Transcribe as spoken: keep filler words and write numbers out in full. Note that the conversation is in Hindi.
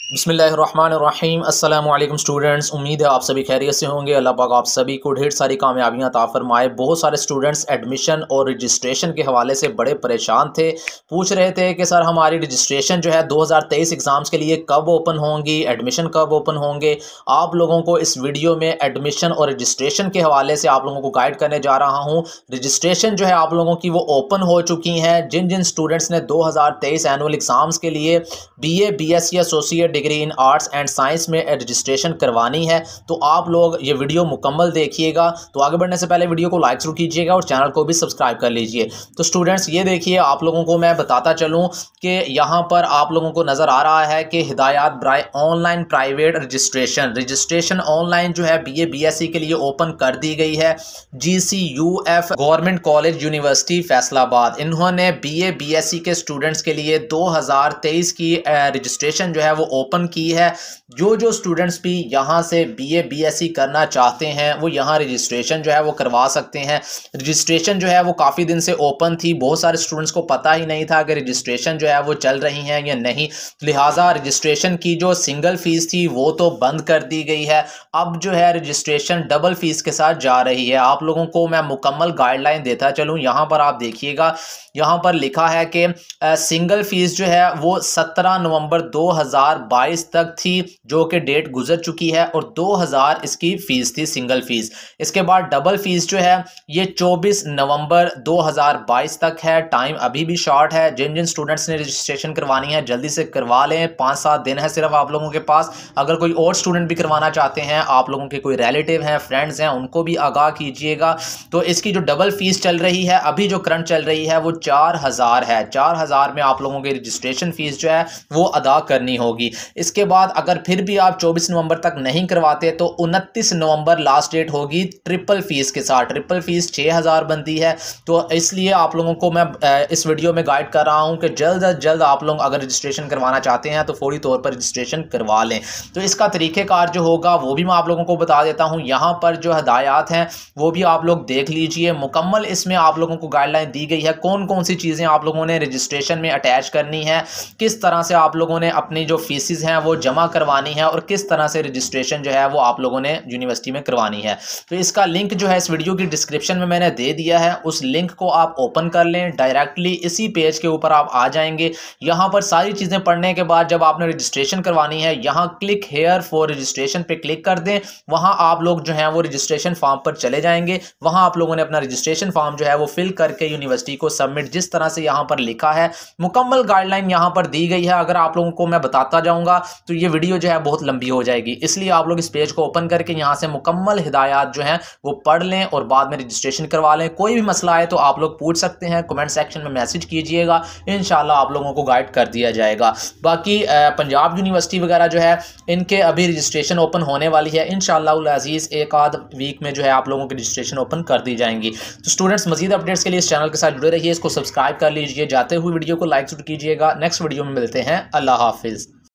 बिस्मिल्लाहिर्रहमानिर्रहीम अस्सलाम वालेकुम स्टूडेंट्स। उम्मीद है आप सभी खैरियत से होंगे। अल्लाह पाक आप सभी को ढेर सारी कामयाबियां अता फरमाए। बहुत सारे स्टूडेंट्स एडमिशन और रजिस्ट्रेशन के हवाले से बड़े परेशान थे, पूछ रहे थे कि सर हमारी रजिस्ट्रेशन जो है दो हज़ार तेईस एग्ज़ाम्स के लिए कब ओपन होंगी, एडमिशन कब ओपन होंगे। आप लोगों को इस वीडियो में एडमिशन और रजिस्ट्रेशन के हवाले से आप लोगों को गाइड करने जा रहा हूँ। रजिस्ट्रेशन जो है आप लोगों की वो ओपन हो चुकी हैं। जिन जिन स्टूडेंट्स ने दो हज़ार तेईस एनुअल एग्ज़ाम्स के लिए B A B S C associate degree in arts and science में रजिस्ट्रेशन करवानी है, तो आप लोग ये वीडियो मुकम्मल देखिएगा। तो आगे बढ़ने से पहले वीडियो को लाइक जरूर कीजिएगा और चैनल को भी सब्सक्राइब कर लीजिए। तो स्टूडेंट्स ये देखिए, आप लोगों को मैं बताता चलूँ कि यहाँ पर आप लोगों को नज़र आ रहा है कि हिदायत बराए online private registration registration online जो है B A B S C के लिए ओपन कर दी गई है। G C U F Government College University Faisalabad, इन्होंने B A B S C के स्टूडेंट्स के लिए दो हज़ार तेईस की रजिस्ट्रेशन जो है वो ओपन की है। जो जो स्टूडेंट्स भी यहाँ से B A B S C करना चाहते हैं वो यहाँ रजिस्ट्रेशन जो है वो करवा सकते हैं। रजिस्ट्रेशन जो है वो काफ़ी दिन से ओपन थी, बहुत सारे स्टूडेंट्स को पता ही नहीं था कि रजिस्ट्रेशन जो है वो चल रही हैं या नहीं, लिहाजा रजिस्ट्रेशन की जो सिंगल फ़ीस थी वो तो बंद कर दी गई है। अब जो है रजिस्ट्रेशन डबल फ़ीस के साथ जा रही है। आप लोगों को मैं मुकम्मल गाइडलाइन देता चलूँ। यहाँ पर आप देखिएगा, यहाँ पर लिखा है कि सिंगल फ़ीस जो है वो सत्रह नवंबर दो हज़ार बाईस तक थी, जो कि डेट गुजर चुकी है, और दो हज़ार इसकी फ़ीस थी सिंगल फ़ीस। इसके बाद डबल फ़ीस जो है ये चौबीस नवंबर दो हज़ार बाईस तक है। टाइम अभी भी शॉर्ट है। जिन जिन स्टूडेंट्स ने रजिस्ट्रेशन करवानी है जल्दी से करवा लें, पाँच सात दिन है सिर्फ आप लोगों के पास। अगर कोई और स्टूडेंट भी करवाना चाहते हैं, आप लोगों के कोई रिलेटिव हैं, फ्रेंड्स हैं, उनको भी आगाह कीजिएगा। तो इसकी जो डबल फ़ीस चल रही है अभी जो करंट चल रही है वो चार हज़ार है। चार हज़ार में आप लोगों की रजिस्ट्रेशन फ़ीस जो है वो अदा करनी होगी। इसके बाद अगर फिर भी आप चौबीस नवंबर तक नहीं करवाते तो उनतीस नवंबर लास्ट डेट होगी ट्रिपल फीस के साथ। ट्रिपल फीस छः हज़ार बनती है। तो इसलिए आप लोगों को मैं इस वीडियो में गाइड कर रहा हूं कि जल्द अज जल्द आप लोग अगर रजिस्ट्रेशन करवाना चाहते हैं तो फौरी तौर पर रजिस्ट्रेशन करवा लें। तो इसका तरीक़ेकार जो होगा वो भी मैं आप लोगों को बता देता हूँ। यहाँ पर जो हदायत हैं वो भी आप लोग देख लीजिए। मुकम्मल इसमें आप लोगों को गाइडलाइन दी गई है, कौन कौन सी चीज़ें आप लोगों ने रजिस्ट्रेशन में अटैच करनी है, किस तरह से आप लोगों ने अपनी जो फीसिस हैं वो जमा करवानी है, और किस तरह से रजिस्ट्रेशन जो है वो आप लोगों ने यूनिवर्सिटी में करवानी है। तो इसका लिंक जो है इस वीडियो की डिस्क्रिप्शन में मैंने दे दिया है। उस लिंक को आप ओपन कर लें, डायरेक्टली इसी पेज के ऊपर आप आ जाएंगे। यहाँ पर सारी चीज़ें पढ़ने के बाद जब आपने रजिस्ट्रेशन करवानी है, यहाँ क्लिक हेयर फॉर रजिस्ट्रेशन पे क्लिक कर दें। वहाँ आप लोग जो है वो रजिस्ट्रेशन फॉर्म पर चले जाएंगे। वहाँ आप लोगों ने अपना रजिस्ट्रेशन फॉर्म जो है वो फिल करके यूनिवर्सिटी को सबमिट, जिस तरह से यहाँ पर लिखा है, मुकम्मल गाइडलाइन यहाँ पर दी गई है। अगर आप लोगों को मैं बताता जाऊँगा तो ये वीडियो जो है बहुत लंबी हो जाएगी, इसलिए आप लोग इस पेज को ओपन करके यहाँ से मुकम्मल हिदायत जो हैं वो पढ़ लें और बाद में रजिस्ट्रेशन करवा लें। कोई भी मसला है तो आप लोग पूछ सकते हैं, कमेंट सेक्शन में मैसेज कीजिएगा, इंशाल्लाह आप लोगों को गाइड कर दिया जाएगा। बाकी पंजाब यूनिवर्सिटी वगैरह जो है इनके अभी रजिस्ट्रेशन ओपन होने वाली है। इंशाल्लाह अज़ीज़ एक आध वीक में जो है आप लोगों की रजिस्ट्रेशन ओपन कर दी जाएंगी। तो स्टूडेंट्स मजीद अपडेट्स के लिए इस चैनल के साथ जुड़े रहिए, इसको सब्सक्राइब कर लीजिए, जाते हुए वीडियो को लाइक जरूर कीजिएगा। नेक्स्ट वीडियो में मिलते हैं। अल्लाह हाफिज़।